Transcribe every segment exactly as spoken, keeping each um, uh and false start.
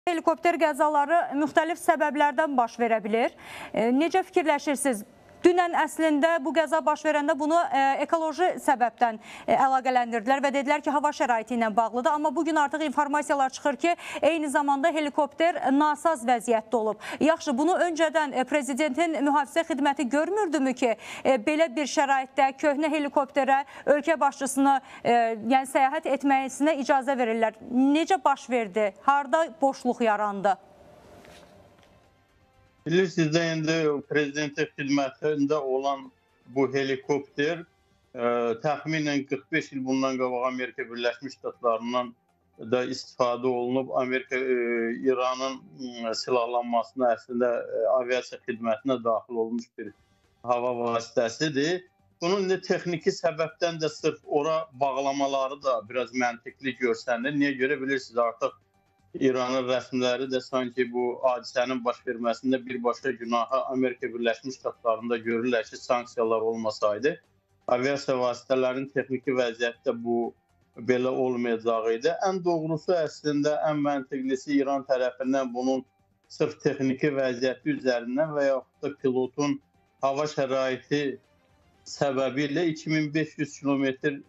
Helikopter qəzaları müxtəlif səbəblərdən baş verə bilir. Necə fikirləşirsiniz? Dünən əslində bu qəza baş verəndə bunu ekoloji səbəbdən əlaqələndirdilər və dedilər ki, hava şəraiti ilə bağlıdır. Amma bugün artıq informasiyalar çıxır ki, eyni zamanda helikopter nasaz vəziyyətdə olub. Yaxşı, bunu öncədən prezidentin mühafizə xidməti görmürdümü ki, belə bir şəraitdə köhnə helikopterə ölkə başçısını yəni səyahət etməsinə icazə verirlər. Necə baş verdi? Harda boşluq yarandı? Bilirsiniz də indi prezidentin xidmətində olan bu helikopter e, təxminən qırx beş il bundan qabaq Amerika Birləşmiş Ştatlarından da istifadə olunub. Amerika e, İranın e, silahlanmasına əslində e, aviasiya xidmətinə daxil olmuş bir hava vasitəsidir. Bunun da texniki səbəbdən də sırf ora bağlamaları da biraz məntiqli görsənir. Niyə görə bilirsiniz, artıq İranın rəsmiləri də sanki bu hadisənin baş verməsində birbaşa günahı Amerika Birləşmiş Ştatlarında görürlər ki, sanksiyalar olmasaydı, aviasiya vasitələrinin texniki vəziyyətdə bu belə olmayacağı idi. Ən doğrusu əslində, ən məntiqlisi İran tərəfindən bunun sırf texniki vəziyyəti üzərindən və yaxud da pilotun hava şəraiti səbəbilə iki min beş yüz kilometr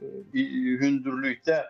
hündürlükdə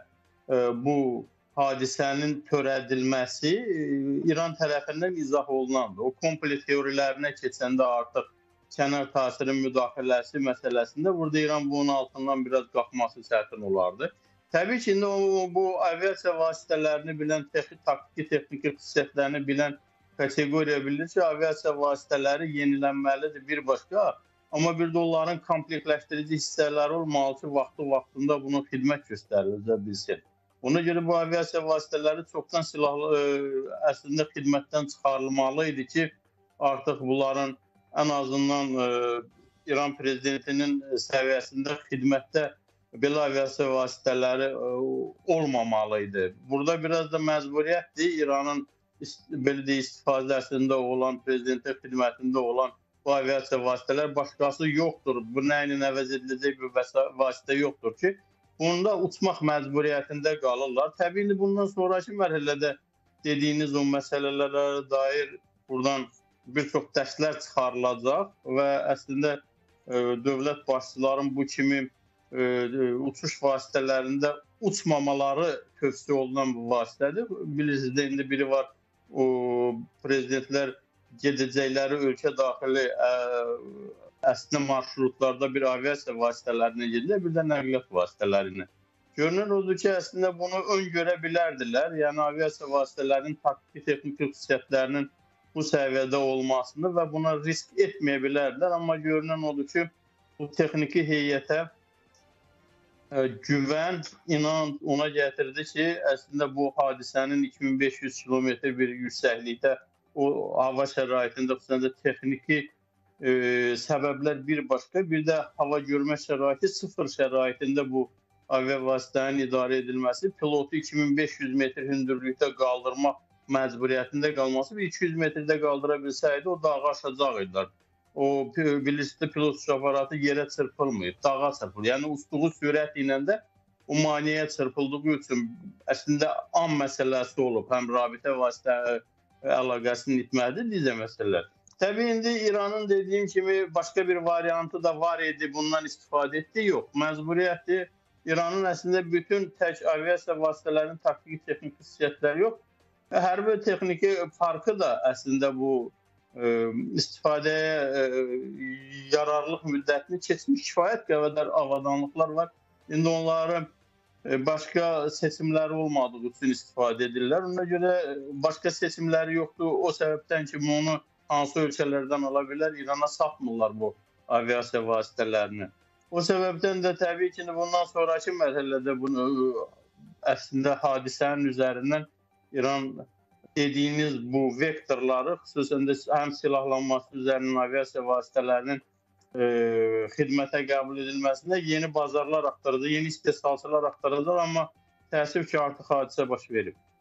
bu hadisənin törədilməsi İran tərəfindən izah olunandır. O komplet teorilərinə keçəndə artıq kənar təsirin müdaxiləsi məsələsində burada İran bunun altından biraz qalxması çətin olardı. Təbii ki, indi o, bu aviasiya vasitələrini bilən, taktiki, texniki xüsusiyyətlərini bilən kateqoriya bilir ki, aviasiya vasitələri yenilənməlidir bir başqa. Amma bir də onların komplektləşdirici hissələri olmalı ki, vaxtı-vaxtında bunu xidmət göstərilir, bilsin. Ona görə bu aviasiya vasitələri çoxdan silahlı ə, əslində xidmətdən çıxarılmalı idi ki, artıq bunların ən azından ə, İran prezidentinin səviyyəsində xidmətdə belə aviasiya vasitələri ə, olmamalı idi. Burada biraz da məcburiyyətdir. İranın belə də istifadəsində olan, prezidentin xidmətində olan bu aviasiya vasitələr başqası yoxdur. Bu nə ilə əvəz ediləcək bir vasitə yoxdur ki, bunda uçmaq məcburiyyətində qalırlar. Təbii bundan sonraki mərhələdə dediyiniz o məsələlərə dair buradan bir çox dərslər çıxarılacaq və əslində e, dövlət başçıların bu kimi e, uçuş vasitələrində uçmamaları tövsiyə olunan bu vasitədir. Bilirsiniz də indi biri var, o prezidentlər gedəcəkləri ölkə daxili ə, əslində marşrutlarda bir aviasiya vasitələrinə gedirlər, bir də nəqliyyat vasitələrinə. Görünür odur ki, əslində bunu ön görə bilərdilər. Yəni aviasiya vasitələrinin taktiki, texniki xüsusiyyətlərinin bu səviyyədə olmasını və buna risk etməyə bilərdilər. Amma görünən odur ki, bu texniki heyətə ə, güvən, inanc ona gətirdi ki, əslində bu hadisənin iki min beş yüz kilometr bir yüksəklikdə o hava şəraitində, xüsusən də texniki e, səbəblər bir başqa, bir də hava görmə şəraiti sıfır şəraitində bu avia vasitənin idarə edilməsi, pilotu iki min beş yüz metr hündürlükdə qaldırmaq məcburiyyətində qalması və iki yüz metrdə qaldıra bilsəydi, o dağa aşacaq idilər. O bilirsiniz, pilot aparatı yerə çırpılmayıb, dağa çırpılır. Yəni uçduğu sürət ilə də o maneəyə çırpıldığı üçün əslində an məsələsi olub, həm rabitə vasitə əlaqəsinin itməlidir, dizə məsələlər. Təbii indi İranın dediyim kimi başqa bir variantı da var idi, bundan istifadə etdi, yox. Məcburiyyətdir. İranın əslində bütün tək aviasiya vasitələrinin taktiki texniki xüsusiyyətləri yox. Hərbi texniki parkı da əslində bu e, istifadəyə e, yararlılıq müddətini keçmiş kifayət qədər avadanlıqlar var. İndi onları başqa seçimləri olmadığı üçün istifadə edirlər. Ona görə başqa seçimləri yoxdur. O səbəbdən ki, onu hansı ölkələrdən ala bilər, İrana satmırlar bu aviasiya vasitələrini. O səbəbdən də təbii ki, bundan sonraki mərhələdə bunu əslində hadisənin üzərindən İran dediyiniz bu vektorları, xüsusən də həm silahlanması üzərindən aviasiya vasitələrinin e, xidmətə qəbul edilməsində yeni bazarlar axtaracaq, yeni istehsalçılar axtaracaq, amma təəssüf ki, artıq hadisə baş verib.